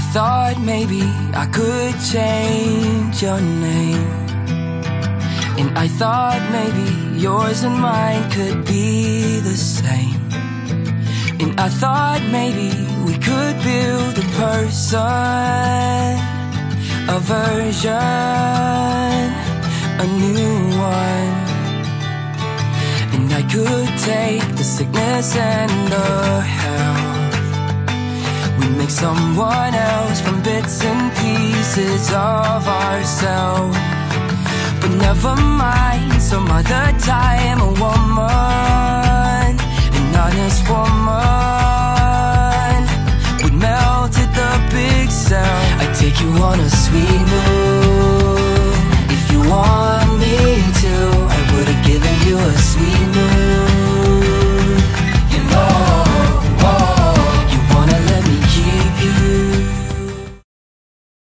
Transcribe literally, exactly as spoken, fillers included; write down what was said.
thought maybe I could change your name, and I thought maybe yours and mine could be the same. And I thought maybe we could build a person, a version, a new one. And I could take the sickness and the health, we'd make someone else from bits and pieces of ourselves. But never mind, some other time, a woman, an honest woman, would melt at the big cell. I'd take you on a sweet move,